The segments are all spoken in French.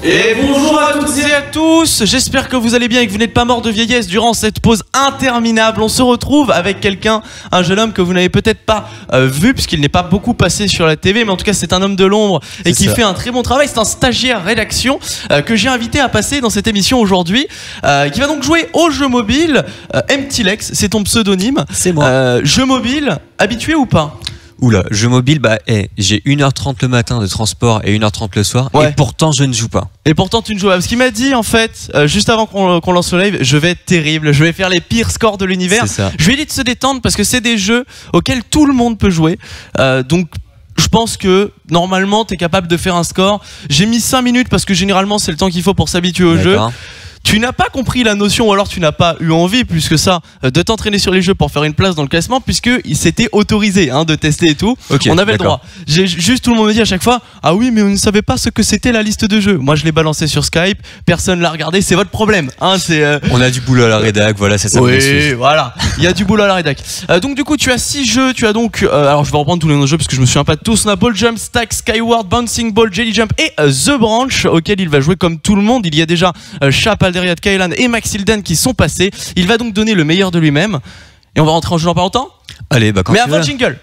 Et bonjour à toutes et à tous, j'espère que vous allez bien et que vous n'êtes pas morts de vieillesse durant cette pause interminable. On se retrouve avec quelqu'un, un jeune homme que vous n'avez peut-être pas vu puisqu'il n'est pas beaucoup passé sur la TV, mais en tout cas c'est un homme de l'ombre et qui fait un très bon travail. C'est un stagiaire rédaction que j'ai invité à passer dans cette émission aujourd'hui, qui va donc jouer au jeu mobile. MTLex, c'est ton pseudonyme. C'est moi. Jeu mobile, habitué ou pas? Oula, jeu mobile, j'ai 1h30 le matin de transport et 1h30 le soir, et pourtant je ne joue pas. Et pourtant tu ne joues pas. Parce qu'il m'a dit en fait, juste avant qu'on lance le live, je vais être terrible, je vais faire les pires scores de l'univers. Je lui ai dit de se détendre parce que c'est des jeux auxquels tout le monde peut jouer. Donc je pense que normalement tu es capable de faire un score. J'ai mis 5 minutes parce que généralement c'est le temps qu'il faut pour s'habituer au jeu. Tu n'as pas compris la notion, ou alors tu n'as pas eu envie plus que ça de t'entraîner sur les jeux pour faire une place dans le classement, puisque il s'était autorisé de tester et tout. On avait le droit. Juste tout le monde me dit à chaque fois, ah oui mais on ne savait pas ce que c'était la liste de jeux. Moi je l'ai balancé sur Skype, personne l'a regardé, c'est votre problème. On a du boulot à la rédac, voilà, c'est ça. Oui, voilà, il y a du boulot à la rédac. Donc du coup tu as 6 jeux, tu as donc, alors je vais reprendre tous les noms de jeux parce que je me souviens pas de tous. On a Ball Jump, Stack, Skyward, Bouncing Ball, Jelly Jump et The Branch, auquel il va jouer comme tout le monde. Il y a déjà Chap, Alderiat, Kailan et Maxildan qui sont passés. Il va donc donner le meilleur de lui-même. Et on va rentrer en jeu dans pas longtemps. Allez, quand mais avant le jingle.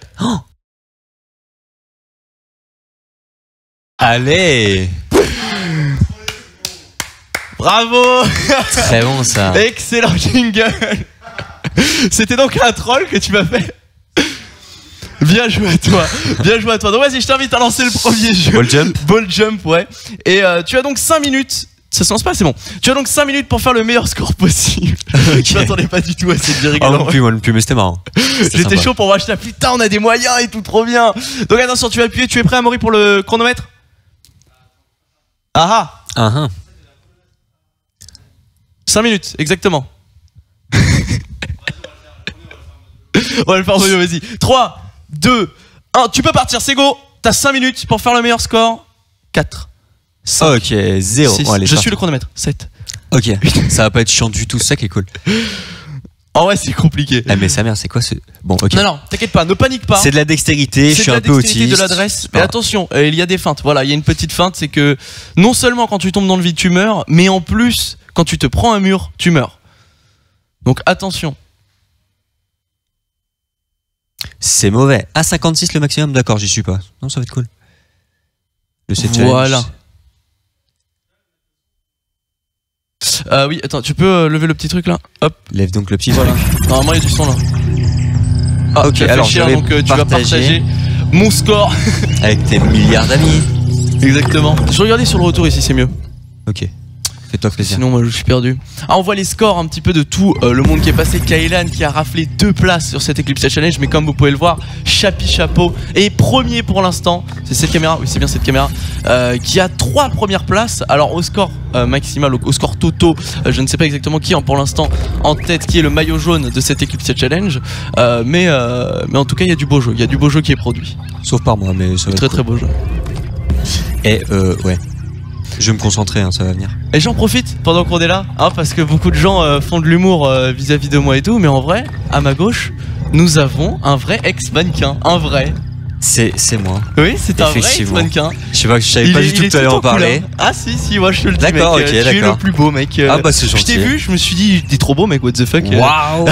Allez. Bravo. Très bon ça. Excellent jingle. C'était donc un troll que tu m'as fait. Bien joué à toi, bien joué à toi. Donc vas-y, je t'invite à lancer le premier jeu. Ball Jump. Ball Jump, ouais. Et tu as donc 5 minutes. Ça se lance pas, c'est bon. Tu as donc 5 minutes pour faire le meilleur score possible. Je m'attendais pas du tout à cette virgule. Moi non plus, mais c'était marrant. J'étais chaud pour voir, j'étais putain, on a des moyens et tout, trop bien. Donc attention, tu vas appuyer, tu es prêt, Amaury, pour le chronomètre? Ah ah. 5 minutes, exactement. On va le faire au mieux, vas-y. 3, 2, 1, tu peux partir, c'est go. T'as 5 minutes pour faire le meilleur score. 4. 5, ok, 0. 6, je suis le chronomètre. 7. Ok, ça va pas être chiant du tout, c'est ça qui est cool. En vrai, c'est compliqué. Ah, mais sa mère, c'est quoi ce. Bon, ok. Non, t'inquiète pas, ne panique pas. C'est de la dextérité, je suis un peu autiste. C'est de l'adresse. Mais attention, il y a des feintes. Voilà, il y a une petite feinte, c'est que non seulement quand tu tombes dans le vide, tu meurs, mais en plus, quand tu te prends un mur, tu meurs. Donc attention. C'est mauvais. À 56 le maximum, d'accord, j'y suis pas. Non, ça va être cool. Le set challenge. Voilà. Oui, attends, tu peux lever le petit truc là? Hop. Lève donc le petit voilà. Normalement, il y a du son là. Ah, ok, alors cher, donc tu vas partager mon score avec tes milliards d'amis. Exactement. Je vais regarder sur le retour ici, c'est mieux. Ok. Fais-toi plaisir. Sinon, moi je suis perdu. Ah, on voit les scores un petit peu de tout le monde qui est passé. Kailan qui a raflé 2 places sur cette Eclipse Challenge, mais comme vous pouvez le voir, Chapi Chapeau est premier pour l'instant. C'est cette caméra, oui, c'est bien cette caméra, qui a 3 premières places. Alors, au score maximal, au score toto, je ne sais pas exactement qui pour l'instant en tête, qui est le maillot jaune de cette Eclipse Challenge. Mais en tout cas, il y a du beau jeu. Il y a du beau jeu qui est produit. Sauf par moi, mais ça va très très beau jeu. Et ouais. Je vais me concentrer, ça va venir. Et j'en profite pendant qu'on est là, parce que beaucoup de gens font de l'humour vis-à-vis de moi et tout, mais en vrai, à ma gauche, nous avons un vrai ex-mannequin, un vrai. C'est moi. Oui, c'est un vrai ex-mannequin. Je savais pas du tout que tu allais en parler. Ah si, moi je te le dis, mec. D'accord, ok, tu es le plus beau, mec. Ah bah c'est gentil. Je t'ai vu, je me suis dit, t'es trop beau, mec, what the fuck. Waouh.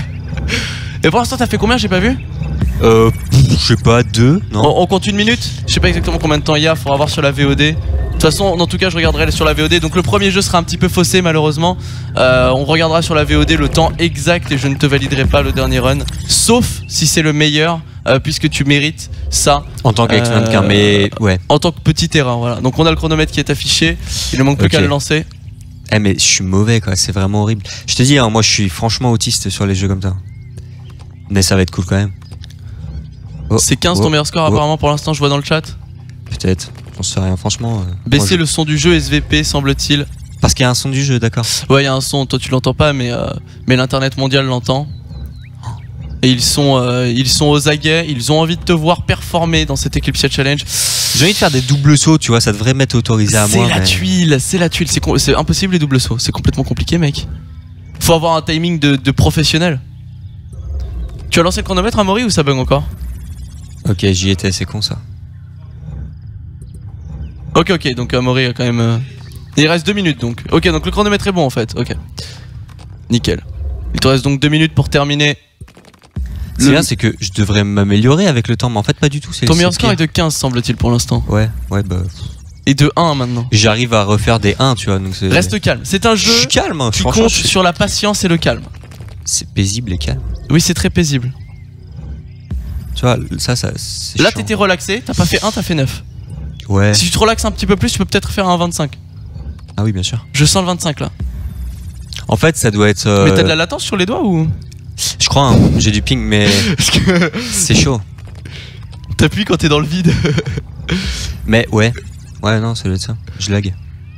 Et pour l'instant, t'as fait combien? J'ai pas vu. Je sais pas, 2, non. On compte 1 minute. Je sais pas exactement combien de temps il y a, faudra voir sur la VOD. De toute façon, en tout cas, je regarderai sur la VOD. Donc le premier jeu sera un petit peu faussé malheureusement. On regardera sur la VOD le temps exact et je ne te validerai pas le dernier run. Sauf si c'est le meilleur, puisque tu mérites ça. En tant qu'ex-mannequin, mais ouais. En tant que petite erreur, voilà. Donc on a le chronomètre qui est affiché. Il ne manque plus qu'à le lancer. Eh mais je suis mauvais quoi, c'est vraiment horrible. Je te dis, moi je suis franchement autiste sur les jeux comme ça. Mais ça va être cool quand même. C'est 15 ton meilleur score apparemment pour l'instant, je vois dans le chat. Peut-être, j'en sais rien franchement. Baisser le son du jeu SVP semble-t-il. Parce qu'il y a un son du jeu, d'accord. Ouais, il y a un son, toi tu l'entends pas, mais l'internet mondial l'entend. Et ils sont aux aguets, ils ont envie de te voir performer dans cette Eclipse Challenge. J'ai envie de faire des doubles sauts, tu vois, ça devrait m'être autorisé à moi. C'est la tuile, c'est impossible les doubles sauts, c'est complètement compliqué, mec. Faut avoir un timing de professionnel. Tu as lancé le chronomètre, Amaury, ou ça bug encore? Ok, j'y étais, c'est con ça. Ok, donc Amaury a quand même Il reste 2 minutes donc. Ok, donc le chronomètre est bon en fait. Ok. Nickel. Il te reste donc 2 minutes pour terminer. C'est bien, c'est que je devrais m'améliorer avec le temps, mais en fait pas du tout. Ton meilleur score est de 15 semble-t-il pour l'instant. Ouais, bah. Et de 1 maintenant. J'arrive à refaire des 1, tu vois. Donc reste calme. C'est un jeu. Je suis calme, hein, qui compte sur la patience et le calme. C'est paisible et calme. Oui, c'est très paisible. Tu vois, ça là, t'étais relaxé, t'as pas fait 1, t'as fait 9. Ouais. Si tu te relaxes un petit peu plus, tu peux peut-être faire un 25. Ah oui, bien sûr. Je sens le 25 là. En fait, ça doit être. Mais t'as de la latence sur les doigts ou? Je crois, hein, j'ai du ping, mais c'est chaud. T'appuies quand t'es dans le vide. Mais ouais, non, ça doit être ça. Je lag.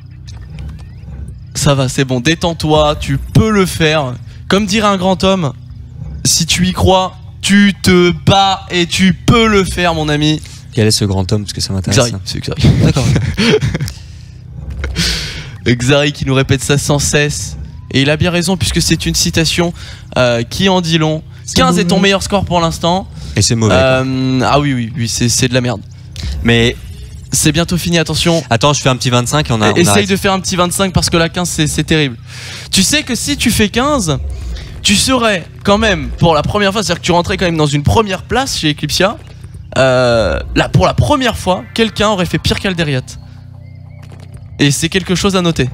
Ça va, c'est bon, détends-toi, tu peux le faire. Comme dirait un grand homme, si tu y crois, tu te bats et tu peux le faire, mon ami. Quel est ce grand homme, parce que ça m'intéresse. Xari, c'est Xari. D'accord. Xari qui nous répète ça sans cesse. Et il a bien raison puisque c'est une citation qui en dit long. 15 est ton meilleur score pour l'instant. Et c'est mauvais. Ah oui, c'est de la merde. Mais c'est bientôt fini, attention. Attends, je fais un petit 25 et on essaye de faire un petit 25 parce que la 15 c'est terrible. Tu sais que si tu fais 15, tu serais quand même pour la première fois, c'est-à-dire que tu rentrais quand même dans une première place chez Eclipsia. Là, pour la première fois, quelqu'un aurait fait pire qu'Alderiat. Et c'est quelque chose à noter.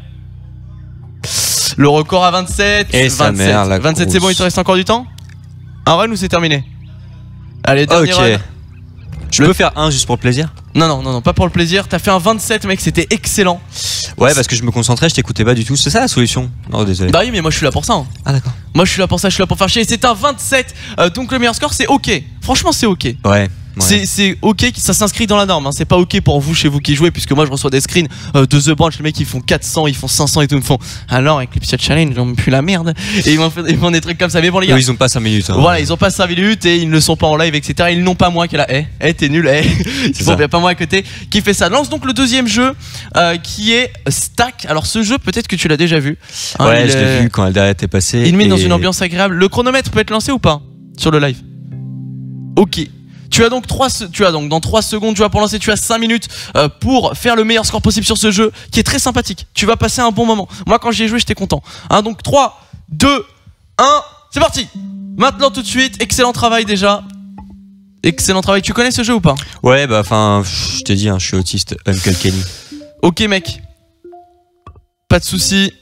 Le record à 27. Et 27, mère, 27 c'est bon, il te reste encore du temps? Un run ou c'est terminé? Allez, dernier run. Je peux faire un juste pour le plaisir? Non, pas pour le plaisir. T'as fait un 27 mec, c'était excellent. Ouais, parce que je me concentrais, je t'écoutais pas du tout. C'est ça la solution? Non, désolé. Bah oui, mais moi je suis là pour ça. Hein. Ah d'accord. Moi je suis là pour ça, je suis là pour faire chier. C'est un 27, donc le meilleur score c'est ok. Franchement c'est ok. Ouais. C'est ok, ça s'inscrit dans la norme, hein. C'est pas ok pour vous chez vous qui jouez, puisque moi je reçois des screens de The Branch, les mecs ils font 400, ils font 500 et tout, ils me font alors Eclipsia Challenge, j'en pue la merde. Et ils font des trucs comme ça, mais bon les gars. Ils ont pas 5 minutes. Hein. Voilà, ils ont pas 5 minutes et ils ne sont pas en live, etc. Ils n'ont pas moi qui est là, t'es nul, ils sont bien pas moi à côté qui fait ça. Lance donc le deuxième jeu qui est Stack. Alors ce jeu, peut-être que tu l'as déjà vu. Hein, ouais, je l'ai vu quand Alderiat était passé. Il met dans une ambiance agréable. Le chronomètre peut être lancé ou pas sur le live? Ok. Tu as donc dans 3 secondes, tu vois, pour lancer, tu as 5 minutes pour faire le meilleur score possible sur ce jeu qui est très sympathique. Tu vas passer un bon moment. Moi, quand j'y ai joué, j'étais content. Hein, donc 3, 2, 1, c'est parti. Maintenant, tout de suite, excellent travail déjà. Excellent travail. Tu connais ce jeu ou pas? Ouais, bah enfin, je t'ai dit, hein, je suis autiste, Uncle Kenny. Ok, mec. Pas de soucis.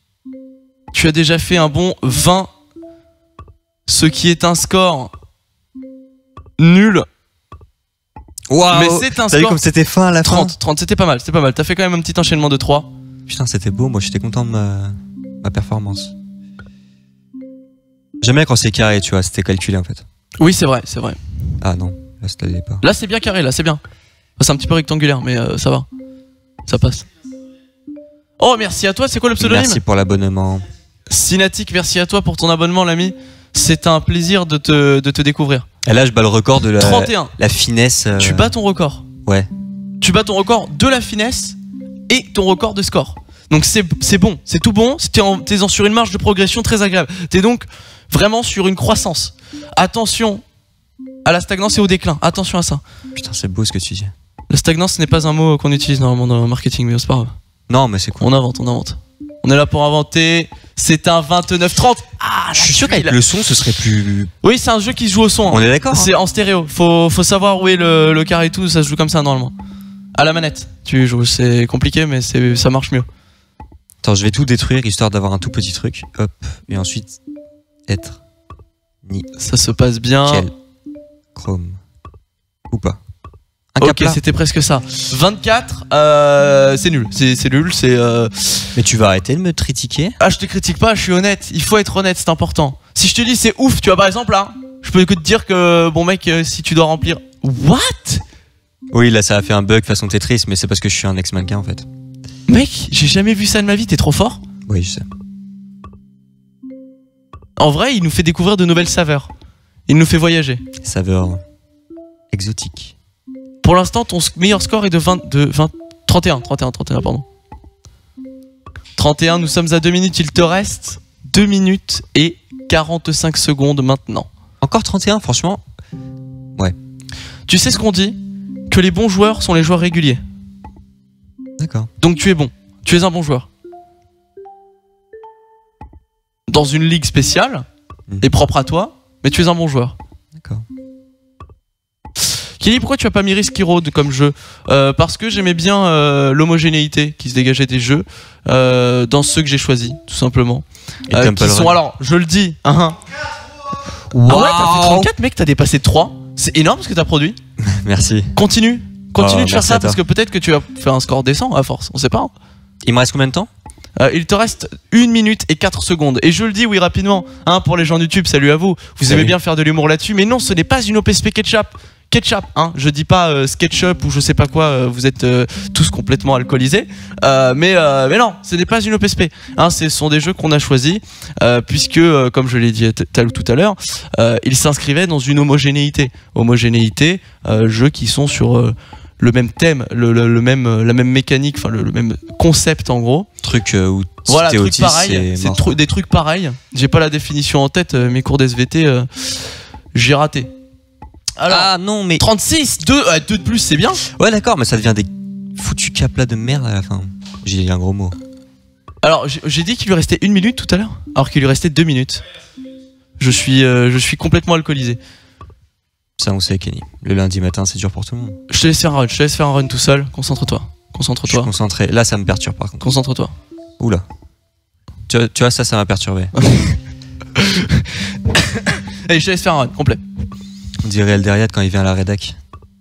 Tu as déjà fait un bon 20. Ce qui est un score nul. Waouh. Mais c'est un score. T'as vu comme c'était fin à la 30, fin 30, c'était pas mal, c'était pas mal. T'as fait quand même un petit enchaînement de 3. Putain, c'était beau, moi j'étais content de ma performance. J'aime bien quand c'est carré, tu vois, c'était calculé en fait. Oui, c'est vrai, c'est vrai. Ah non, là c'était pas. Là c'est bien carré, là c'est bien. C'est un petit peu rectangulaire, mais ça va. Ça passe. Oh, merci à toi, c'est quoi le pseudonyme? Merci pour l'abonnement. Synatic, merci à toi pour ton abonnement, l'ami. C'est un plaisir de te découvrir. Et là, je bats le record de 31. La finesse. Tu bats ton record. Ouais. Tu bats ton record de la finesse et ton record de score. Donc c'est bon, c'est tout bon. T'es sur une marge de progression très agréable. T'es donc vraiment sur une croissance. Attention à la stagnance et au déclin. Attention à ça. Putain, c'est beau ce que tu dis. La stagnance, ce n'est pas un mot qu'on utilise normalement dans le marketing, mais c'est pas grave. Non, mais c'est cool. On invente. On est là pour inventer. C'est un 29-30. Ah, je suis sûr qu'avec le son, ce serait plus. Oui, c'est un jeu qui se joue au son. Hein. On est d'accord. C'est en stéréo. Faut savoir où est le carré et tout. Ça se joue comme ça normalement. À la manette, tu joues. C'est compliqué, mais ça marche mieux. Attends, je vais tout détruire histoire d'avoir un tout petit truc. Hop. Et ensuite, être. Ni. Ça se passe bien. Quel. Chrome. Ou pas. Ok, c'était presque ça. 24, c'est nul. C'est nul, c'est. Mais tu vas arrêter de me critiquer? Ah, je te critique pas, je suis honnête. Il faut être honnête, c'est important. Si je te dis c'est ouf, tu vois, par exemple là, je peux que te dire que, bon mec, si tu dois remplir. What? Oui, là ça a fait un bug façon Tetris, mais c'est parce que je suis un ex-mannequin en fait. Mec, j'ai jamais vu ça de ma vie, t'es trop fort? Oui, je sais. En vrai, il nous fait découvrir de nouvelles saveurs. Il nous fait voyager. Saveurs exotiques. Pour l'instant, ton meilleur score est de 31, pardon. 31, nous sommes à 2 minutes, il te reste 2 minutes et 45 secondes maintenant. Encore 31, franchement. Ouais. Tu sais ce qu'on dit? Que les bons joueurs sont les joueurs réguliers. D'accord. Donc tu es bon. Tu es un bon joueur. Dans une ligue spéciale et propre à toi, mais tu es un bon joueur. D'accord. Kelly, pourquoi tu as pas mis Risky Road comme jeu? Parce que j'aimais bien l'homogénéité qui se dégageait des jeux dans ceux que j'ai choisis, tout simplement. Qui sont, alors, je le dis, wow. Ah ouais, t'as fait 34, mec, t'as dépassé 3. C'est énorme ce que t'as produit. Merci. Continue de faire ça parce que peut-être que tu vas faire un score décent à force, on sait pas. Il me reste combien de temps? Il te reste 1 minute et 4 secondes. Et je le dis, oui, rapidement, pour les gens de YouTube, salut à vous. Vous aimez bien faire de l'humour là-dessus, mais non, ce n'est pas une OPSP ketchup. Ketchup, je dis pas SketchUp ou je sais pas quoi, vous êtes tous complètement alcoolisés. Mais non, ce n'est pas une OPSP. Ce sont des jeux qu'on a choisis, puisque, comme je l'ai dit tout à l'heure, ils s'inscrivaient dans une homogénéité. Homogénéité, jeux qui sont sur le même thème, la même mécanique, enfin le même concept en gros. Truc où voilà, truc pareil, c'est des trucs pareils. J'ai pas la définition en tête, mes cours d'SVT, j'ai raté. Alors, non mais 36, 2 de plus c'est bien. Ouais d'accord, mais ça devient des foutus caplas de merde à la fin. J'ai dit un gros mot. Alors j'ai dit qu'il lui restait 1 minute tout à l'heure, alors qu'il lui restait 2 minutes. Je suis complètement alcoolisé. Ça on sait Kenny. Le lundi matin c'est dur pour tout le monde. Je te laisse faire un run tout seul. Concentre-toi. Je suis concentré. Là ça me perturbe par contre. Concentre-toi. Oula. Tu vois ça m'a perturbé. Allez, je te laisse faire un run complet. On dirait Elderiad quand il vient à la rédac.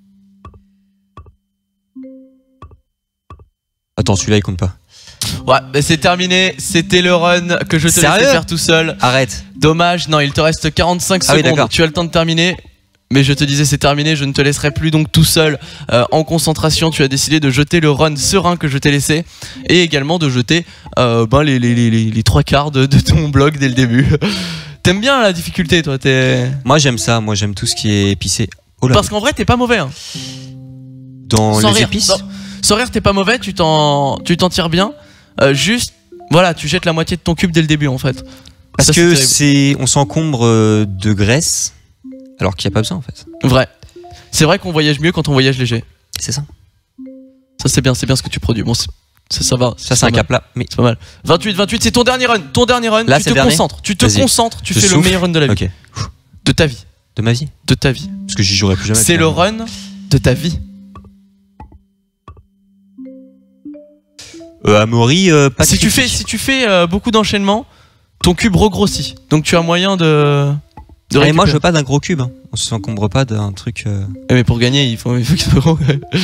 Attends, celui-là il compte pas. Ouais, bah c'est terminé. C'était le run que je te laissais faire tout seul. Arrête. Dommage, non, il te reste 45 secondes. Oui, tu as le temps de terminer. Mais je te disais, c'est terminé. Je ne te laisserai plus donc tout seul en concentration. Tu as décidé de jeter le run serein que je t'ai laissé. Et également de jeter les 3 quarts de ton blog dès le début. T'aimes bien la difficulté, toi? Moi j'aime ça, moi j'aime tout ce qui est épicé. Oh là. Parce qu'en vrai t'es pas mauvais. Dans les épices sans rire t'es pas mauvais, tu t'en tires bien. Juste, voilà, tu jettes la moitié de ton cube dès le début en fait. Parce que on s'encombre de graisse, alors qu'il n'y a pas besoin en fait. Vrai. C'est vrai qu'on voyage mieux quand on voyage léger. C'est ça. Ça c'est bien ce que tu produis. Bon, ça va. Ça c'est un cap là, mais c'est pas mal. 28, c'est ton dernier run. Là, tu te concentres. Tu fais le meilleur run de la vie. Okay. De ta vie. De ma vie. De ta vie. Parce que j'y jouerai plus jamais. C'est le run de ta vie. Amaury, pas si tu fais beaucoup d'enchaînements, ton cube regrossit. Donc tu as moyen de et moi je veux pas d'un gros cube. On s'encombre pas d'un truc. Mais pour gagner, il faut qu'il soit gros.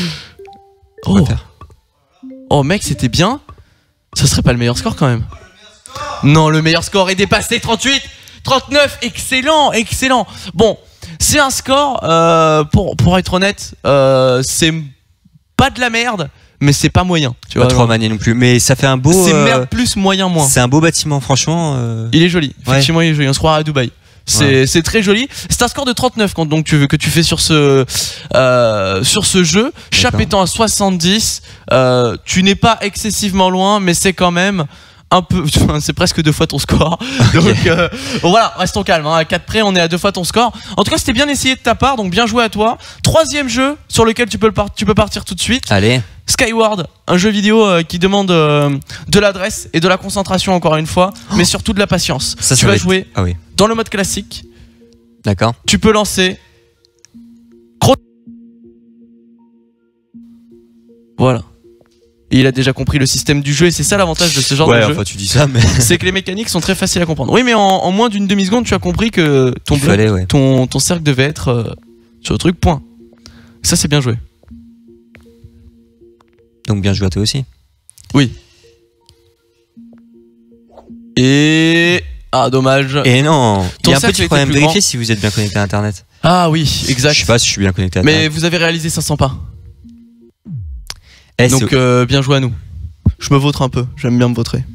Oh mec, c'était bien. Ça serait pas le meilleur score quand même? Non, le meilleur score est dépassé. 38, 39, excellent. Bon, c'est un score, pour être honnête, c'est pas de la merde, mais c'est pas moyen. Tu vois, pas trop manié non plus, mais ça fait un beau... C'est merde plus, moyen moins. C'est un beau bâtiment, franchement. Il est joli, effectivement il est joli, on se croirait à Dubaï. C'est très joli. C'est un score de 39 donc que tu fais sur ce jeu. Chap étant à 70, tu n'es pas excessivement loin, mais c'est quand même un peu, c'est presque 2 fois ton score. Donc bon, voilà, restons calmes. À 4 près, on est à 2 fois ton score. En tout cas, c'était bien essayé de ta part, donc bien joué à toi. 3e jeu sur lequel tu peux partir tout de suite. Allez. Skyward, un jeu vidéo qui demande de l'adresse et de la concentration encore une fois, mais surtout de la patience. Tu vas jouer dans le mode classique. D'accord. Tu peux lancer. Voilà. Et il a déjà compris le système du jeu et c'est ça l'avantage de ce genre de jeu. Enfin, tu dis ça, mais c'est que les mécaniques sont très faciles à comprendre. Oui, mais en moins d'une demi-seconde, tu as compris que ton cercle devait être sur le truc point. Ça, c'est bien joué. Donc bien joué à toi aussi. Oui. Et... Ah, dommage. Et non, il y a un petit problème. Vérifiez si vous êtes bien connecté à Internet. Ah oui, exact. Je sais pas si je suis bien connecté à Internet. Mais vous avez réalisé 500 pas. Donc bien joué à nous. Je me vautre un peu, j'aime bien me vautrer.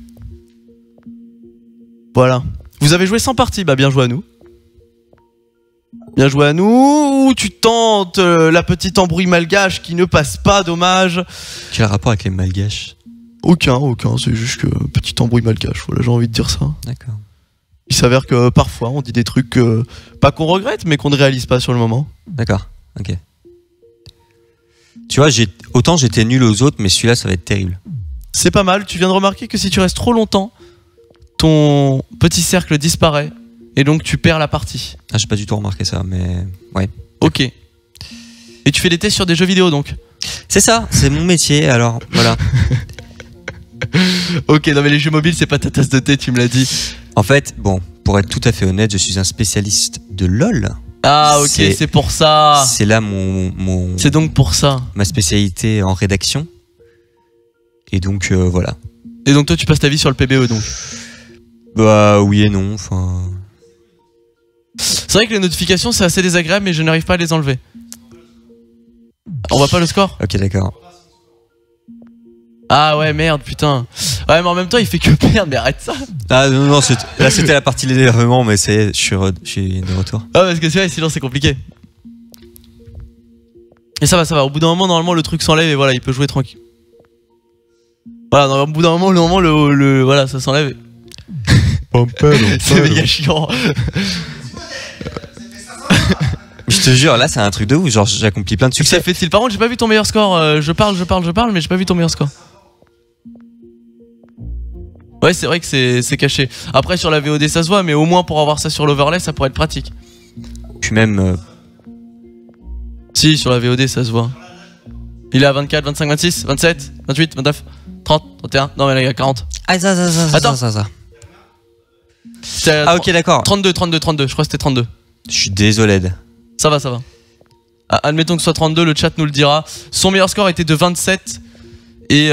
Voilà. Vous avez joué 100 parties, bah bien joué à nous. Bien joué à nous. Tu tentes la petite embrouille malgache qui ne passe pas, dommage. Quel rapport avec les malgaches? Aucun, c'est juste que petite embrouille malgache, voilà, j'ai envie de dire ça. D'accord. Il s'avère que parfois on dit des trucs pas qu'on regrette mais qu'on ne réalise pas sur le moment. D'accord, ok. Tu vois, autant j'étais nul aux autres, mais celui-là ça va être terrible. C'est pas mal. Tu viens de remarquer que si tu restes trop longtemps, ton petit cercle disparaît et donc tu perds la partie. Ah, j'ai pas du tout remarqué ça, mais ouais. Ok. Et tu fais des tests sur des jeux vidéo donc? C'est ça, c'est mon métier, alors voilà. Ok, non mais les jeux mobiles c'est pas ta tasse de thé, tu me l'as dit. En fait, bon, pour être tout à fait honnête, je suis un spécialiste de LOL. Ah ok, c'est pour ça. C'est là C'est donc pour ça. ma spécialité en rédaction. Et donc voilà. Et donc toi tu passes ta vie sur le PBE donc? Bah oui et non, enfin... C'est vrai que les notifications c'est assez désagréable mais je n'arrive pas à les enlever. On voit pas le score? Ok, d'accord. Ah ouais, merde, putain. Ouais, mais en même temps, il fait que perdre, mais arrête ça. Ah non, non, là c'était la partie de l'énervement, mais je suis de retour. Ah, parce que c'est vrai, sinon c'est compliqué. Et ça va. Au bout d'un moment, normalement, le truc s'enlève et voilà, il peut jouer tranquille. Voilà, au bout d'un moment, voilà, ça s'enlève. C'est méga chiant. Je te jure, là c'est un truc de ouf, genre j'accomplis plein de succès. Ça fait-il? Par contre, j'ai pas vu ton meilleur score. Je parle, mais j'ai pas vu ton meilleur score. Ouais, c'est vrai que c'est caché. Après, sur la VOD, ça se voit, mais au moins pour avoir ça sur l'overlay, ça pourrait être pratique. Puis même. Si, sur la VOD, ça se voit. Il est à 24, 25, 26, 27, 28, 29, 30, 31. Non, mais là, il y a 40. Ah, ça. Attends. Ça. Ah, ok, d'accord. 32. Je crois que c'était 32. Je suis désolé. Ça va. Ah, admettons que ce soit 32, le chat nous le dira. Son meilleur score était de 27 et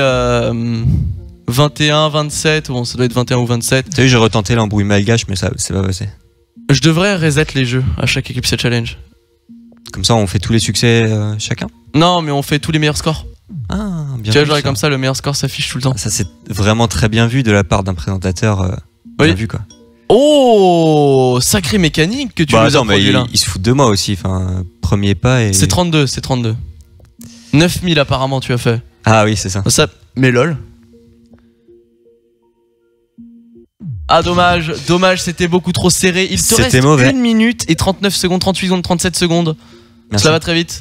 21, 27. Bon, ça doit être 21 ou 27. T'as vu, j'ai retenté l'embrouille malgache, mais ça c'est pas passé. Je devrais reset les jeux à chaque Eclipse Challenge. Comme ça, on fait tous les succès chacun? Non, mais on fait tous les meilleurs scores. Ah, bien tu vois, vu, genre comme ça, le meilleur score s'affiche tout le temps. Ah, ça, c'est vraiment très bien vu de la part d'un présentateur. Oui. Bien vu, quoi. Oh, sacrée mécanique que tu nous as produit là. Il se fout de moi aussi, enfin, premier pas et... C'est 32. 9000 apparemment tu as fait. Ah oui, c'est ça. Mais lol. Ah dommage, c'était beaucoup trop serré. Il te reste mauvais. 1 minute et 39 secondes, 38 secondes, 37 secondes. Merci. Ça va très vite.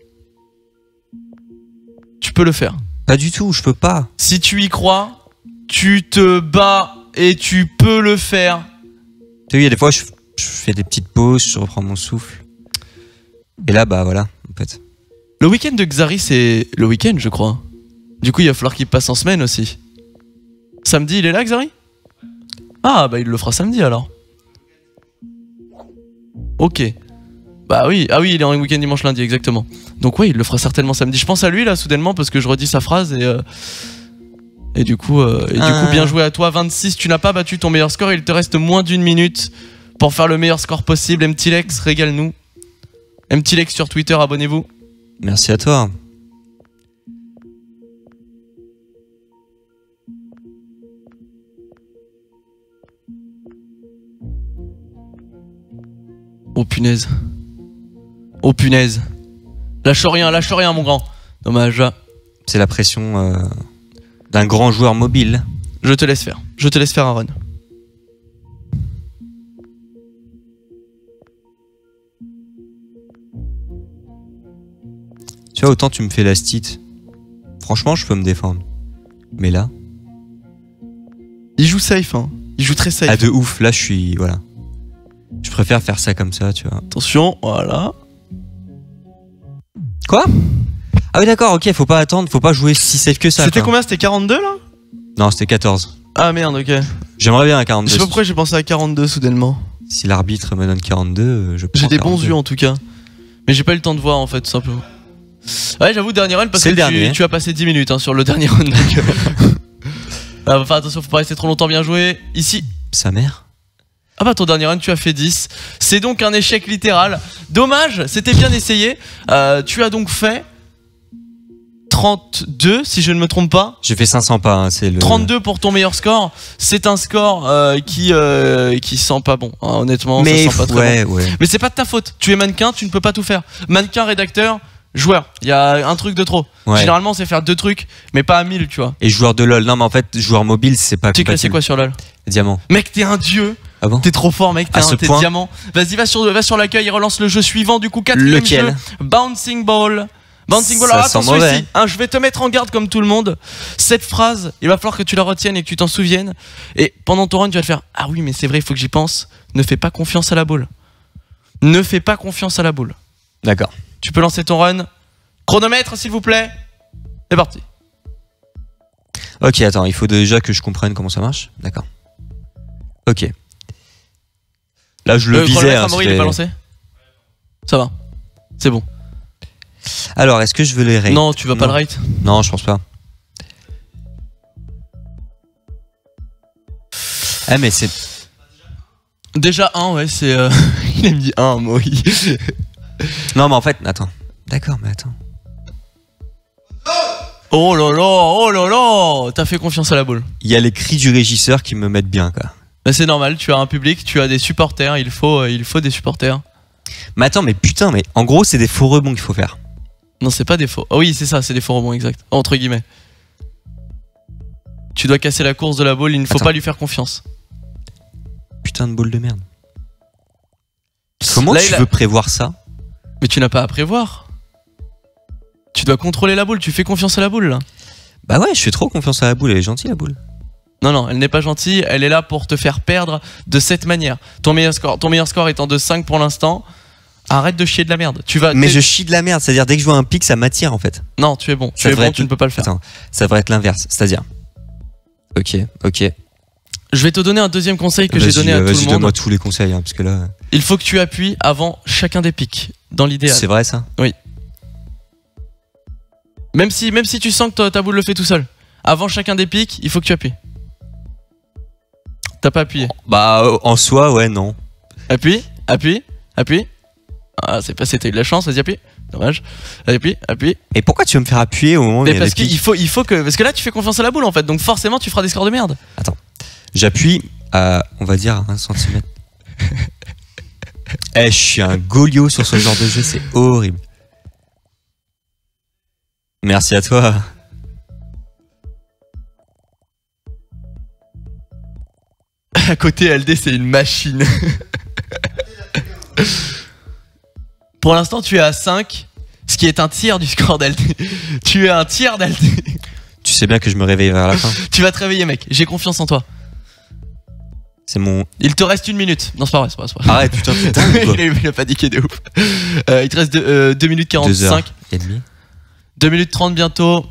Tu peux le faire. Pas du tout, je peux pas. Si tu y crois, tu te bats et tu peux le faire. Tu sais, il y a des fois, je fais des petites pauses, je reprends mon souffle. Et là, bah voilà, en fait. Le week-end de Xari, c'est le week-end, je crois. Du coup, il va falloir qu'il passe en semaine aussi. Samedi, il est là, Xari? Ah, bah il le fera samedi alors. Ok. Bah oui, ah oui, il est en week-end dimanche lundi, exactement. Donc oui, il le fera certainement samedi. Je pense à lui là, soudainement, parce que je redis sa phrase et du coup, bien joué à toi. 26, tu n'as pas battu ton meilleur score, il te reste moins d'1 minute pour faire le meilleur score possible. MTLex, régale-nous. MTLex sur Twitter, abonnez-vous. Merci à toi. Oh punaise. Oh punaise. Lâche rien mon grand. Dommage. C'est la pression d'un grand joueur mobile. Je te laisse faire un run. Tu vois, autant tu me fais la stite. Franchement, je peux me défendre. Mais là... Il joue safe, hein. Il joue très safe. Ah de ouf, là je suis... Voilà. Je préfère faire ça comme ça, tu vois. Attention, voilà. Quoi? Ah oui d'accord, ok, faut pas attendre, faut pas jouer si safe que ça. C'était combien? C'était 42 là? Non, c'était 14. Ah merde, ok. J'aimerais bien un 42. Je sais pas pourquoi j'ai pensé à 42 soudainement. Si l'arbitre me donne 42, je prends. J'ai des bons yeux en tout cas. Mais j'ai pas eu le temps de voir en fait, tout simplement. Ouais, j'avoue, dernier run parce que tu as passé 10 minutes hein, sur le dernier run. Enfin, attention, faut pas rester trop longtemps, bien joué. Ici. Sa mère. Ah bah ton dernier run tu as fait 10. C'est donc un échec littéral. Dommage, c'était bien essayé. Tu as donc fait 32 si je ne me trompe pas. J'ai fait 500 pas, hein, c'est le... 32 pour ton meilleur score. C'est un score qui sent pas bon, hein, honnêtement. Mais ça sent pas très bon. Ouais. Mais c'est pas de ta faute. Tu es mannequin, tu ne peux pas tout faire. Mannequin, rédacteur, joueur. Il y a un truc de trop. Ouais. Généralement c'est faire 2 trucs, mais pas à 1000 tu vois. Et joueur de LoL. Non mais en fait joueur mobile c'est pas compatible. Tu es classé quoi sur LoL? Diamant. Mec t'es un dieu. Ah bon? T'es trop fort mec, t'es diamant. Vas-y va sur l'accueil et relance le jeu suivant du coup, 4ème jeu. Bouncing Ball. Bouncing ball. Alors attention ici, hein, je vais te mettre en garde comme tout le monde. Cette phrase, il va falloir que tu la retiennes et que tu t'en souviennes. Et pendant ton run, tu vas te faire ah oui, mais c'est vrai, il faut que j'y pense. Ne fais pas confiance à la boule. Ne fais pas confiance à la boule. D'accord. Tu peux lancer ton run. Chronomètre, s'il vous plaît. C'est parti. Ok, attends, il faut déjà que je comprenne comment ça marche. D'accord. Ok. Là, je le visais. Hein, il est pas lancé. Ça va. C'est bon. Alors, est-ce que je veux les rate? Non, tu vas pas le rate. Non, je pense pas. Ah, mais c'est... Déjà 1, ouais, c'est... il a mis 1, Mori. Non, mais en fait, attends. D'accord, mais attends. Oh là là, t'as fait confiance à la boule. Il y a les cris du régisseur qui me mettent bien, quoi. Mais c'est normal, tu as un public, tu as des supporters, il faut des supporters. Mais attends, mais putain, mais en gros, c'est des faux rebonds qu'il faut faire. Non, c'est pas des faux. Oh oui, c'est ça, c'est des faux rebonds, exact. Entre guillemets. Tu dois casser la course de la boule, il ne faut pas lui faire confiance. Putain de boule de merde. Comment tu veux prévoir ça? Mais tu n'as pas à prévoir. Tu dois contrôler la boule, tu fais confiance à la boule là. Bah ouais, je fais trop confiance à la boule, elle est gentille la boule. Non, elle n'est pas gentille, elle est là pour te faire perdre de cette manière. Ton meilleur score étant de 5 pour l'instant. Arrête de chier de la merde. Mais je chie de la merde, c'est-à-dire dès que je vois un pic, ça m'attire en fait. Non, tu es bon, tu ne peux pas le faire. Attends, ça devrait être l'inverse, c'est-à-dire. Ok. Je vais te donner un deuxième conseil que j'ai donné à tout le monde. Donne-moi tous les conseils, hein, parce que là... Il faut que tu appuies avant chacun des pics, dans l'idéal. C'est vrai ça? Oui. Même si tu sens que ta boule le fait tout seul. Avant chacun des pics, il faut que tu appuies. T'as pas appuyé? Bah en soi, ouais, non. Appuie. Ah, c'est passé, t'as eu de la chance, vas-y, appuie. Dommage. Appuie. Et pourquoi tu veux me faire appuyer au moment où il y a parce qu'il faut que... Parce que là, tu fais confiance à la boule en fait, donc forcément, tu feras des scores de merde. Attends. J'appuie à, on va dire, 1 cm. Je suis un golio sur ce genre de jeu, c'est horrible. Merci à toi. À côté, LD, c'est une machine. Pour l'instant, tu es à 5, ce qui est un tiers du score d'LD. Tu es un tiers d'LD. Tu sais bien que je me réveille vers la fin. Tu vas te réveiller, mec. J'ai confiance en toi. C'est mon... Il te reste 1 minute. Non, c'est pas vrai, c'est pas vrai. Arrête, putain. Il a paniqué de ouf. Il te reste 2 minutes 45. 2h30. 2 minutes 30 bientôt.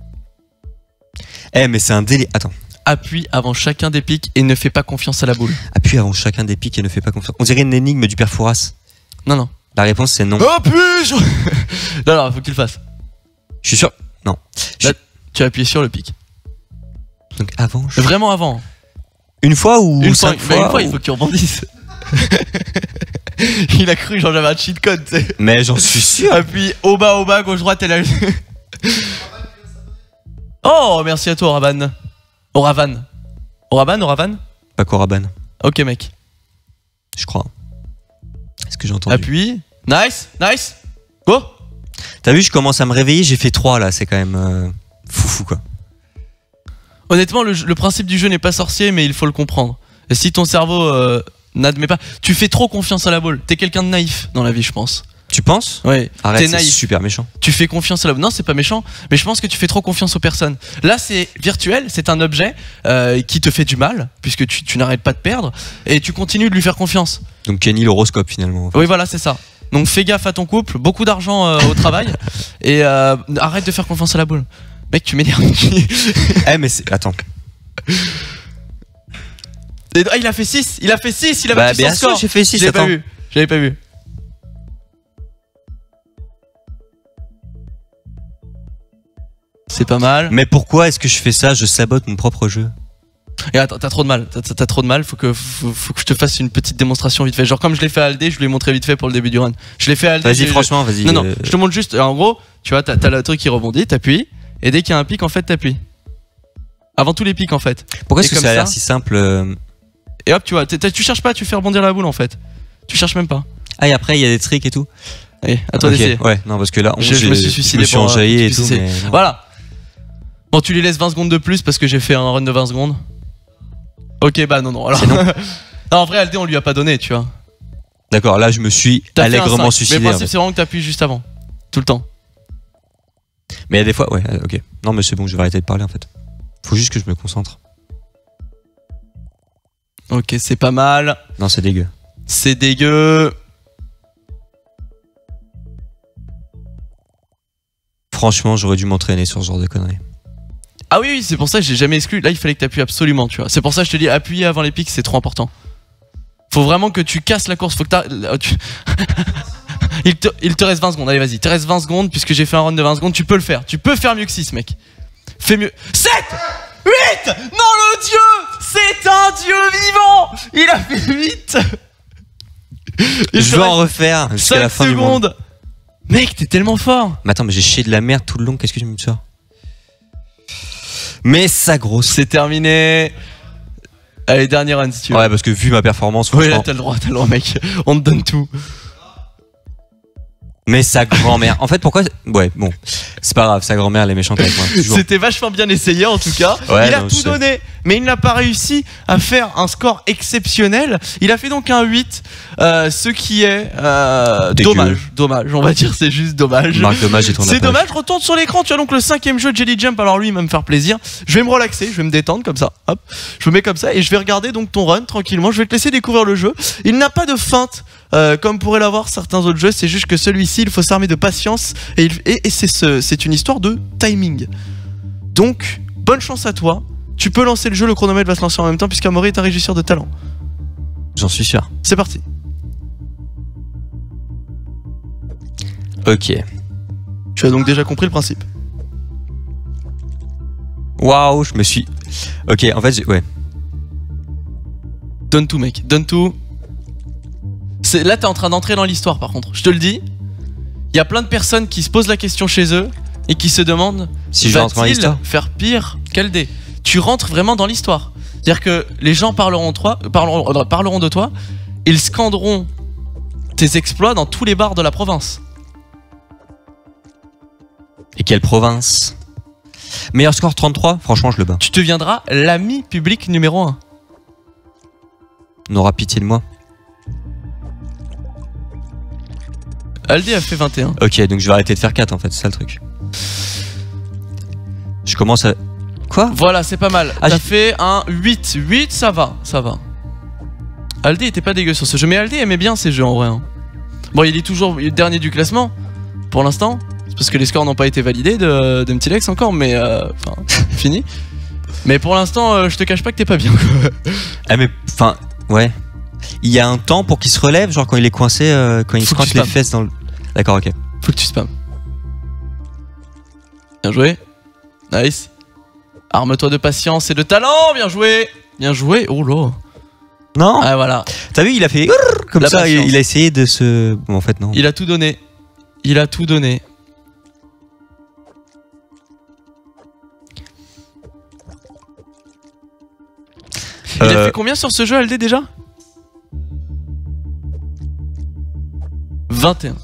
Mais c'est un délai. Attends. Appuie avant chacun des pics et ne fais pas confiance à la boule. Appuie avant chacun des pics et ne fais pas confiance. On dirait une énigme du père Fouras. Non. La réponse c'est non. Appuie. Non, faut que tu le fasses. Je suis sûr. Non. Là, tu as appuyé sur le pic. Donc avant. Vraiment avant. Une fois ou une 5 fois, une fois, il faut que tu rebondisses. Il a cru genre j'avais un cheat code, tu sais. Mais j'en suis sûr. Appuie au bas, gauche, droite, et là. Oh, merci à toi, Oravan. Oravan Pas Coraban. Ok, mec. Je crois. Est-ce que j'ai entendu? Appuie. Nice. Go. T'as vu, je commence à me réveiller, j'ai fait 3 là, c'est quand même foufou quoi. Honnêtement, le principe du jeu n'est pas sorcier, mais il faut le comprendre. Et si ton cerveau n'admet pas... Tu fais trop confiance à la boule. T'es quelqu'un de naïf dans la vie, je pense. Tu penses? Ouais. Arrête, c'est super méchant. Tu fais confiance à la boule. Non, c'est pas méchant, mais je pense que tu fais trop confiance aux personnes. Là, c'est virtuel, c'est un objet qui te fait du mal, puisque tu n'arrêtes pas de perdre, et tu continues de lui faire confiance. Donc Kenny l'horoscope finalement. En fait. Oui, voilà, c'est ça. Donc fais gaffe à ton couple, beaucoup d'argent au travail, et arrête de faire confiance à la boule. Mec, tu m'énerves. Mais c'est... Attends. Il a fait 6, il a battu bien son score. Sûr, j'ai fait 6, J'avais pas vu. C'est pas mal. Mais pourquoi est-ce que je fais ça? Je sabote mon propre jeu. Et attends, t'as trop de mal. T'as trop de mal. Faut que je te fasse une petite démonstration vite fait. Genre comme je l'ai fait à Aldé, je lui ai montré vite fait pour le début du run. Je l'ai fait à Aldé. Vas-y, franchement, vas-y. Non, je te montre juste. En gros, tu vois, t'as le truc qui rebondit, t'appuies, et dès qu'il y a un pic, en fait, t'appuies. Avant tous les pics, en fait. Pourquoi est-ce que ça a l'air si simple Et hop, tu vois, tu cherches pas, tu fais rebondir la boule, en fait. Tu cherches même pas. Ah, et après, il y a des tricks et tout. Allez, à toi d'essayer. Ouais, non, parce que là, je me suis suicidé. Je me suis enjaillé et tout. Voilà. Bon, tu lui laisses 20 secondes de plus parce que j'ai fait un run de 20 secondes. Ok, bah non. Alors... non, en vrai, Aldé, on lui a pas donné, tu vois. D'accord, là, je me suis allègrement suicidé. Mais le principe, c'est vraiment que t'appuies juste avant. Tout le temps. Mais il y a des fois, ouais, ok. Non, mais c'est bon, je vais arrêter de parler en fait. Faut juste que je me concentre. Ok, c'est pas mal. Non, c'est dégueu. C'est dégueu. Franchement, j'aurais dû m'entraîner sur ce genre de conneries. Ah oui, c'est pour ça que j'ai jamais exclu. Là, il fallait que tu appuies absolument, tu vois. C'est pour ça que je te dis, appuyer avant les pics, c'est trop important. Faut vraiment que tu casses la course. Faut que il te reste 20 secondes. Allez, vas-y. Il te reste 20 secondes puisque j'ai fait un run de 20 secondes. Tu peux le faire. Tu peux faire mieux que 6, mec. Fais mieux. 7 8 Non, le dieu, c'est un dieu vivant. Il a fait 8. Je vais en refaire jusqu'à la fin du monde. Mec, t'es tellement fort. Mais attends, mais j'ai chié de la merde tout le long. Qu'est-ce que tu me sors? Mais ça grosse. C'est terminé. Allez, dernier run si tu veux. Ouais, parce que vu ma performance, franchement... Oui, là, t'as le droit, mec. On te donne tout. Mais sa grand-mère. En fait, pourquoi... Ouais, bon. C'est pas grave, sa grand-mère, elle est méchante avec moi. C'était vachement bien essayé, en tout cas. Ouais, il a tout donné, mais il n'a pas réussi à faire un score exceptionnel. Il a fait donc un 8, ce qui est dommage. Dommage, on va dire, c'est juste dommage. Marque dommage et ton C'est dommage, retourne sur l'écran. Tu as donc le 5ème jeu de Jelly Jump. Alors lui, il va me faire plaisir. Je vais me relaxer, je vais me détendre comme ça. Hop, je me mets comme ça et je vais regarder donc ton run tranquillement. Je vais te laisser découvrir le jeu. Il n'a pas de feinte. Comme pourraient l'avoir certains autres jeux, c'est juste que celui-ci, il faut s'armer de patience et c'est une histoire de timing. Donc, bonne chance à toi. Tu peux lancer le jeu, le chronomètre va se lancer en même temps puisqu'Amaury est un régisseur de talent. J'en suis sûr. C'est parti. Ok. Tu as donc déjà compris le principe. Waouh, je me suis... Ok, en fait, ouais. Donne tout, mec, donne tout. Là, t'es en train d'entrer dans l'histoire, par contre. Je te le dis. Il y a plein de personnes qui se posent la question chez eux et qui se demandent si je rentre dans l'histoire, faire pire qu'Aldé. Tu rentres vraiment dans l'histoire. C'est-à-dire que les gens parleront de toi. Ils scanderont tes exploits dans tous les bars de la province. Et quelle province? Meilleur score 33, franchement, je le bats. Tu deviendras l'ami public numéro 1. On aura pitié de moi. Aldé a fait 21. Ok, donc je vais arrêter de faire 4 en fait, c'est ça le truc. Je commence à... Quoi? Voilà, c'est pas mal. T'as fait un 8. 8, ça va, ça va. Aldé était pas dégueu sur ce jeu, mais Aldé aimait bien ces jeux en vrai. Hein. Bon, il est toujours dernier du classement, pour l'instant. C'est parce que les scores n'ont pas été validés de Mtilex encore, mais... Enfin, fini. Mais pour l'instant, je te cache pas que t'es pas bien. Ah mais, enfin, ouais. Il y a un temps pour qu'il se relève, genre quand il est coincé, quand il se coince les fesses dans le... D'accord, ok. Faut que tu spams. Bien joué. Nice. Arme-toi de patience et de talent. Bien joué. Bien joué. Oh là. Non. Ah voilà. T'as vu, il a fait comme ça, il a essayé de se... Bon, en fait, non. Il a tout donné. Il a tout donné. Il a fait combien sur ce jeu, Aldé, déjà? 21.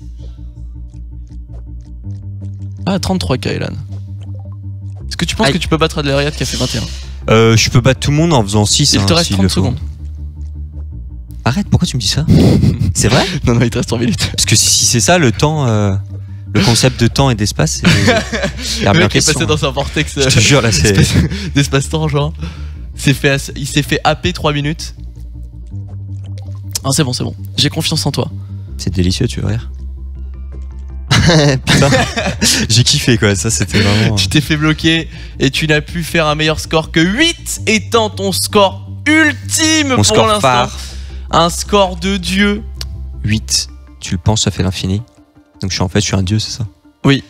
Ah, 33K, Elan. Est-ce que tu penses que tu peux battre Adleriat qui a fait 21? Je peux battre tout le monde en faisant 6. Il te reste 30 secondes. Arrête, pourquoi tu me dis ça? C'est vrai? Non, il te reste 3 minutes. Parce que si c'est ça, le temps... Le concept de temps et d'espace, c'est... Le mec est passé dans un vortex... Je te jure, là, c'est... d'espace-temps, genre. Il s'est fait happer 3 minutes. Ah, c'est bon, c'est bon. J'ai confiance en toi. C'est délicieux, tu veux rire? Putain, j'ai kiffé quoi, ça c'était vraiment... Tu t'es fait bloquer et tu n'as pu faire un meilleur score que 8 étant ton score ultime pour l'instant. Un score de dieu. 8, tu le penses, ça fait l'infini. Donc je suis un dieu, c'est ça? Oui.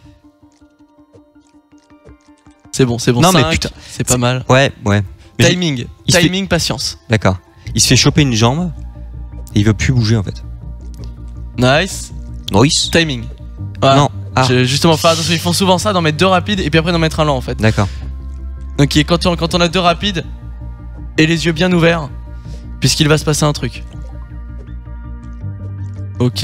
C'est bon, c'est bon. Non 5, mais putain, c'est pas mal. Ouais, ouais. Mais timing, patience. D'accord. Il se fait choper une jambe et il veut plus bouger en fait. Nice. Nice. Timing. Voilà. Non. Ah. Justement, faire attention, ils font souvent ça, d'en mettre 2 rapides et puis après d'en mettre un lent en fait. D'accord. Donc quand on a 2 rapides et les yeux bien ouverts, puisqu'il va se passer un truc. Ok.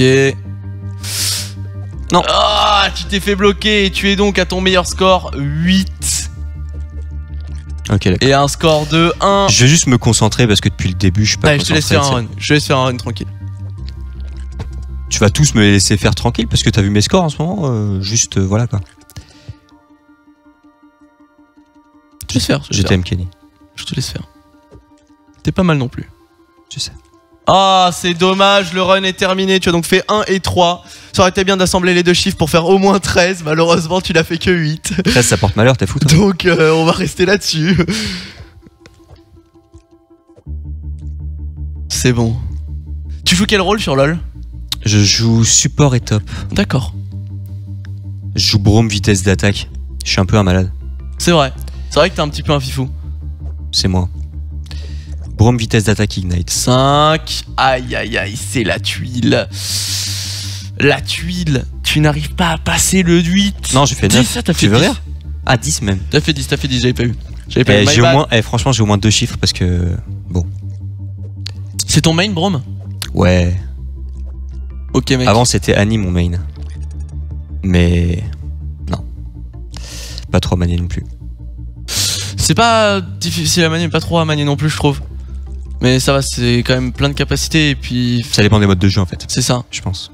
Non. Ah, tu t'es fait bloquer et tu es donc à ton meilleur score 8. Ok, d'accord. Et un score de 1. Je vais juste me concentrer parce que depuis le début, je suis pas concentré. Je te laisse faire un run. Je te laisse faire un run tranquille. Tu vas tous me laisser faire tranquille parce que t'as vu mes scores en ce moment, juste voilà quoi. laisse faire. Je t'aime, Kenny. Je te laisse faire. T'es pas mal non plus. Je sais. Ah, c'est dommage, le run est terminé. Tu as donc fait 1 et 3. Ça aurait été bien d'assembler les deux chiffres pour faire au moins 13. Malheureusement, tu n'as fait que 8. 13, ça porte malheur, t'es fou. Toi. Donc, on va rester là-dessus. C'est bon. Tu joues quel rôle sur LoL? Je joue support et top. D'accord. Je joue Braum vitesse d'attaque. Je suis un peu un malade. C'est vrai. C'est vrai que t'es un petit peu un fifou. C'est moi. Braum vitesse d'attaque Ignite. 5. Aïe aïe aïe, c'est la tuile. La tuile. Tu n'arrives pas à passer le 8. Non, j'ai fait 9. 10, t'as fait tu veux 10. rire? Ah, 10 même. T'as fait 10, j'avais pas eu. J'avais pas eu. J'ai au moins, franchement, j'ai au moins 2 chiffres parce que. Bon. C'est ton main, Braum? Ouais. Ok, mec. Avant, c'était Annie mon main. Mais. Non. Pas trop à manier non plus. C'est pas difficile à manier, pas trop à manier non plus, je trouve. Mais ça va, c'est quand même plein de capacités et puis. Ça dépend des modes de jeu en fait. C'est ça. Je pense.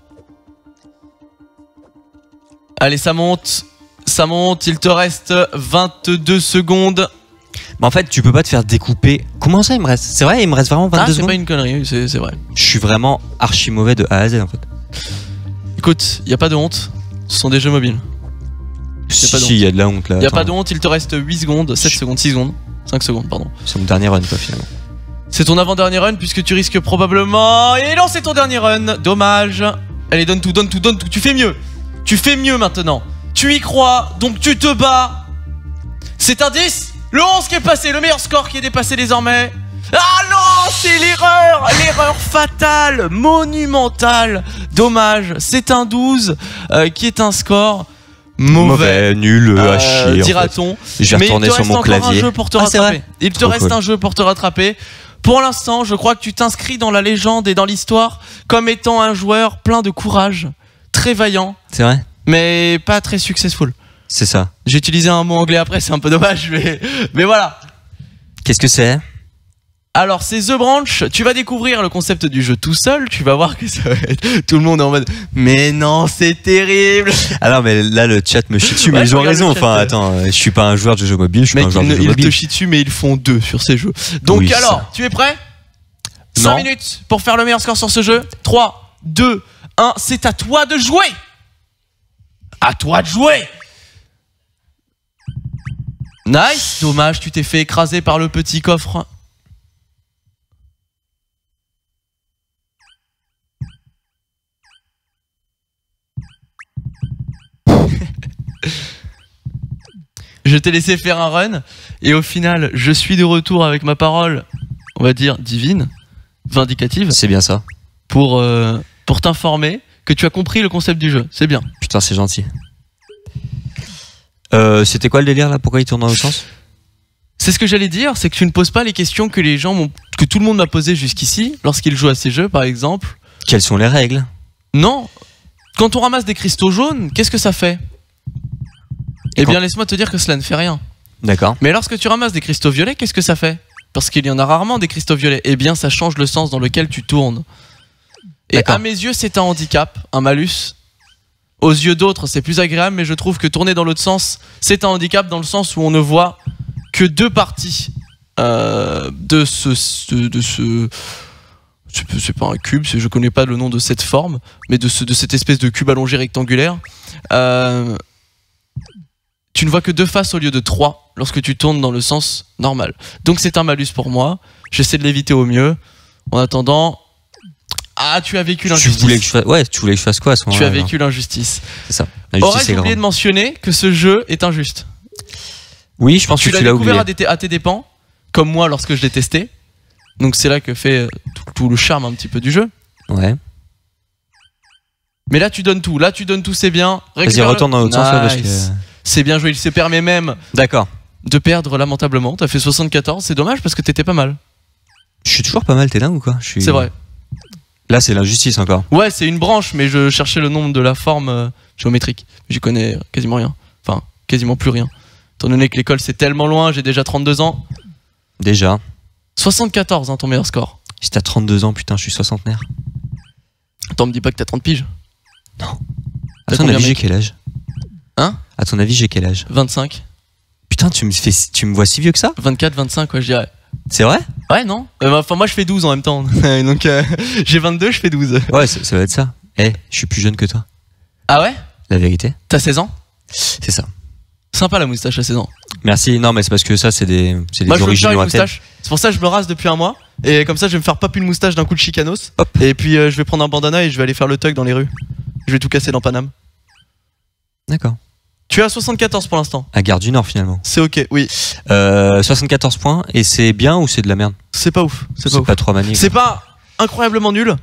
Allez, ça monte. Ça monte, il te reste 22 secondes. Mais en fait, tu peux pas te faire découper. Comment ça, il me reste? C'est vrai, il me reste vraiment 22 secondes. C'est pas une connerie, c'est vrai. Je suis vraiment archi mauvais de A à Z en fait. Écoute, y a pas de honte. Ce sont des jeux mobiles. Si, il y a de la honte là. Y a pas de honte, il te reste 8 secondes, 7 secondes, 6 secondes. 5 secondes, pardon. C'est mon dernier run quoi finalement. C'est ton avant-dernier run puisque tu risques probablement. Et non, c'est ton dernier run. Dommage. Allez, donne tout, donne tout, donne tout. Tu fais mieux. Tu fais mieux maintenant. Tu y crois, donc tu te bats. C'est un 10. Le 11 qui est passé, le meilleur score qui est dépassé désormais. Ah non, c'est l'erreur. L'erreur fatale, monumentale. Dommage, c'est un 12 qui est un score mauvais, nul, à chier. Dira-t-on. Je vais retourner sur mon clavier. Un jeu pour te rattraper. Il te reste un jeu pour te rattraper. Pour l'instant, je crois que tu t'inscris dans la légende et dans l'histoire comme étant un joueur plein de courage, très vaillant. C'est vrai. Mais pas très successful. C'est ça. J'ai utilisé un mot anglais après, c'est un peu dommage, mais voilà. Qu'est-ce que c'est? Alors, c'est The Branch. Tu vas découvrir le concept du jeu tout seul. Tu vas voir que ça va être. Tout le monde est en mode. Mais non, c'est terrible. Ah non, mais là, le chat me chie dessus, mais ils ont raison. Enfin, attends, je suis pas un joueur de jeux mobiles, je suis pas un joueur de jeux mobiles. Ils te chient dessus, mais ils font 2 sur ces jeux. Donc, oui, alors, ça. Tu es prêt? 5 minutes pour faire le meilleur score sur ce jeu. 3, 2, 1. C'est à toi de jouer. À toi de jouer. Nice. Dommage, tu t'es fait écraser par le petit coffre. Je t'ai laissé faire un run et au final, je suis de retour avec ma parole, on va dire divine, vindicative. C'est bien ça. Pour t'informer que tu as compris le concept du jeu. C'est bien. Putain, c'est gentil. C'était quoi le délire là? Pourquoi il tourne dans l'autre sens? C'est ce que j'allais dire, c'est que tu ne poses pas les questions que les gens que tout le monde m'a posées jusqu'ici lorsqu'ils jouent à ces jeux, par exemple. Quelles sont les règles? Non. Quand on ramasse des cristaux jaunes, qu'est-ce que ça fait? Eh bien, laisse-moi te dire que cela ne fait rien. D'accord. Mais lorsque tu ramasses des cristaux violets, qu'est-ce que ça fait? Parce qu'il y en a rarement des cristaux violets. Eh bien, ça change le sens dans lequel tu tournes. Et à mes yeux, c'est un handicap, un malus. Aux yeux d'autres, c'est plus agréable, mais je trouve que tourner dans l'autre sens, c'est un handicap dans le sens où on ne voit que 2 parties de ce c'est pas un cube, je connais pas le nom de cette forme, mais de cette espèce de cube allongé rectangulaire. Tu ne vois que 2 faces au lieu de 3 lorsque tu tournes dans le sens normal. Donc c'est un malus pour moi. J'essaie de l'éviter au mieux. En attendant, tu as vécu l'injustice. Tu voulais que je fasse quoi à ce moment-là? Tu as vécu l'injustice. C'est ça. Aurais-je oublié de mentionner que ce jeu est injuste? Oui, je pense que tu l'as découvert à tes dépens, comme moi lorsque je l'ai testé. Donc c'est là que fait tout le charme un petit peu du jeu. Ouais. Mais là tu donnes tout, c'est bien. Vas-y, retourne dans l'autre sens parce que... C'est bien joué, il se permet même de perdre lamentablement. T'as fait 74, c'est dommage parce que t'étais pas mal. Je suis toujours pas mal, t'es dingue ou quoi? C'est vrai. Là c'est l'injustice encore. Ouais, c'est une branche, mais je cherchais le nombre de la forme géométrique. J'y connais quasiment rien. Enfin, quasiment plus rien. Étant donné que l'école c'est tellement loin, j'ai déjà 32 ans. Déjà. 74, ton meilleur score. Si t'as 32 ans, putain, je suis soixantenaire. Attends, me dis pas que t'as 30 piges. Non. À ton avis, j'ai quel âge? Hein? À ton avis, j'ai quel âge? 25. Putain, Putain, tu me vois si vieux que ça? 24, 25, ouais, je dirais. C'est vrai? Ouais, non. Enfin, moi, je fais 12 en même temps. Donc, j'ai 22, je fais 12. Ouais, ça va être ça. Je suis plus jeune que toi. Ah ouais? La vérité. T'as 16 ans? C'est ça. Sympa la moustache à 16 ans. Merci. Non, mais c'est parce que ça, c'est des moi, origines lointaines. C'est pour ça que je me rase depuis un mois. Et comme ça, je vais me faire pop une moustache d'un coup de chicanos. Hop. Et puis, je vais prendre un bandana et je vais aller faire le tug dans les rues. Je vais tout casser dans Paname. D'accord. Tu es à 74 pour l'instant. À Gare du Nord, finalement. C'est ok, oui. 74 points. Et c'est bien ou c'est de la merde? C'est pas ouf. C'est pas trop manique. C'est pas incroyablement nul.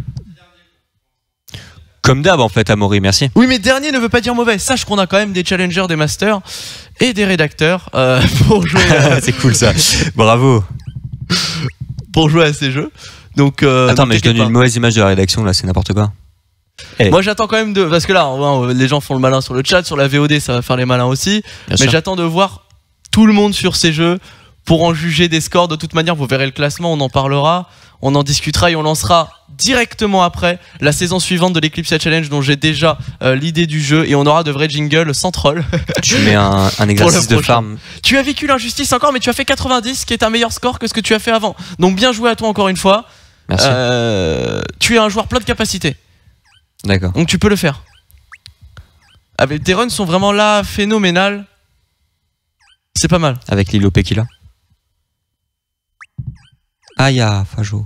Comme d'hab, en fait, Amaury, merci. Oui, mais dernier ne veut pas dire mauvais. Sache qu'on a quand même des challengers, des masters et des rédacteurs pour jouer. C'est cool ça. Bravo. Pour jouer à ces jeux. Donc, attends, mais je donne une mauvaise image de la rédaction là, c'est n'importe quoi. Moi j'attends quand même parce que là, les gens font le malin sur le chat, sur la VOD, ça va faire les malins aussi. Bien mais j'attends de voir tout le monde sur ces jeux pour en juger des scores. De toute manière, vous verrez le classement, on en parlera. On en discutera et on lancera directement après la saison suivante de l'Eclipse Challenge dont j'ai déjà l'idée du jeu et on aura de vrais jingles sans troll. Tu mets un exercice de farm. Tu as vécu l'injustice encore mais tu as fait 90 qui est un meilleur score que ce que tu as fait avant. Donc bien joué à toi encore une fois. Merci. Tu es un joueur plein de capacités. D'accord. Donc tu peux le faire. Tes runs sont vraiment là, phénoménales. C'est pas mal. Avec Lilo Pekila. Aïe, Fajo.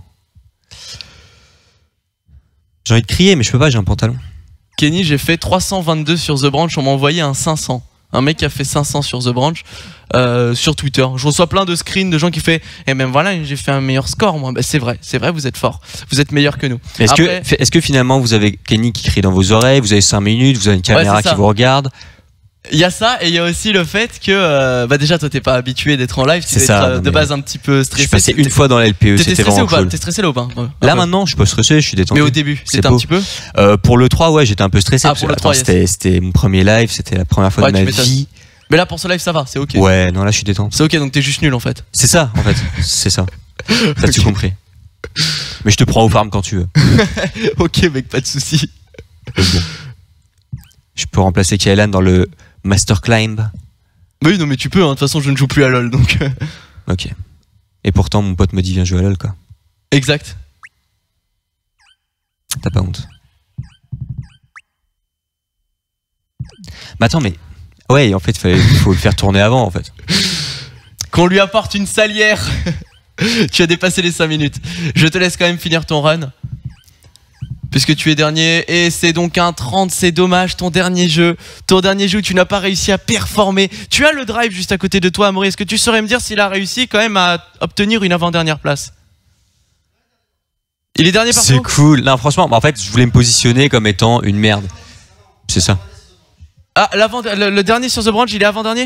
J'ai envie de crier, mais je peux pas, j'ai un pantalon. Kenny, j'ai fait 322 sur The Branch, on m'a envoyé un 500. Un mec qui a fait 500 sur The Branch sur Twitter. Je reçois plein de screens de gens qui font et même voilà, j'ai fait un meilleur score moi. Bah, c'est vrai, vous êtes fort. Vous êtes meilleur que nous. Est-ce que finalement vous avez Kenny qui crie dans vos oreilles, vous avez 5 minutes, vous avez une caméra qui vous regarde? Il y a ça et il y a aussi le fait que déjà toi t'es pas habitué d'être en live, tu es de base un petit peu stressé. Je suis passé une fois dans la LPE, c'était vraiment cool. T'es stressé là ou pas? Là maintenant je suis pas stressé, je suis détendu. Mais au début c'était un petit peu pour le 3 ouais j'étais un peu stressé parce que c'était mon premier live, c'était la première fois de ma vie. Mais là pour ce live ça va, c'est ok. Ouais non là je suis détendu. C'est ok donc t'es juste nul en fait. C'est ça en fait, c'est ça. T'as tout compris. Mais je te prends au farm quand tu veux. Ok mec, pas de soucis. Bon. Je peux remplacer Kailan dans le Master Climb. Oui non mais tu peux, de toute façon je ne joue plus à LoL donc. Ok. Et pourtant mon pote me dit viens jouer à LoL quoi. Exact. T'as pas honte. Mais attends mais... Ouais en fait il faut le faire tourner avant en fait. Qu'on lui apporte une salière. Tu as dépassé les 5 minutes. Je te laisse quand même finir ton run. Puisque tu es dernier et c'est donc un 30, c'est dommage, ton dernier jeu où tu n'as pas réussi à performer. Tu as le drive juste à côté de toi, Amaury. Est-ce que tu saurais me dire s'il a réussi quand même à obtenir une avant-dernière place? Il est dernier partout. C'est cool. Non franchement, en fait je voulais me positionner comme étant une merde. C'est ça. Ah, le dernier sur The Branch, il est avant-dernier?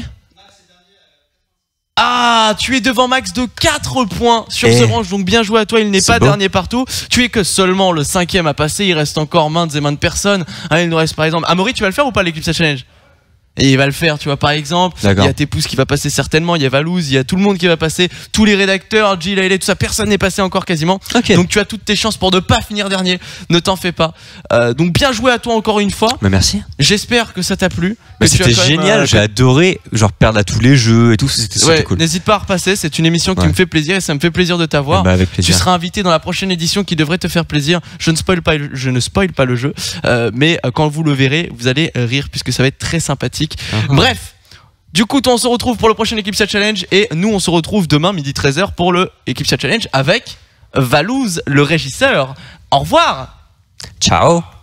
Ah, tu es devant Max de 4 points sur ce branche, donc bien joué à toi, il n'est pas dernier partout. Tu es que seulement le 5ème à passer, il reste encore maintes et maintes personnes. Il nous reste par exemple... Amaury, tu vas le faire ou pas l'Eclipse Challenge? Et il va le faire, tu vois, par exemple. Il y a Tes Pouces qui va passer certainement, il y a Valouz, il y a tout le monde qui va passer, tous les rédacteurs, Jill, Ailey, tout ça, personne n'est passé encore quasiment. Donc tu as toutes tes chances pour ne pas finir dernier, ne t'en fais pas. Donc bien joué à toi encore une fois. Mais merci. J'espère que ça t'a plu. C'était génial, j'ai adoré genre perdre à tous les jeux et tout, c'était cool. N'hésite pas à repasser, c'est une émission qui me fait plaisir et ça me fait plaisir de t'avoir. Tu seras invité dans la prochaine édition qui devrait te faire plaisir. Je ne spoil pas le jeu, mais quand vous le verrez, vous allez rire puisque ça va être très sympathique. Bref, du coup, on se retrouve pour le prochain Eclipse Challenge et nous, on se retrouve demain midi 13h pour le Eclipse Challenge avec Valouz, le régisseur. Au revoir. Ciao.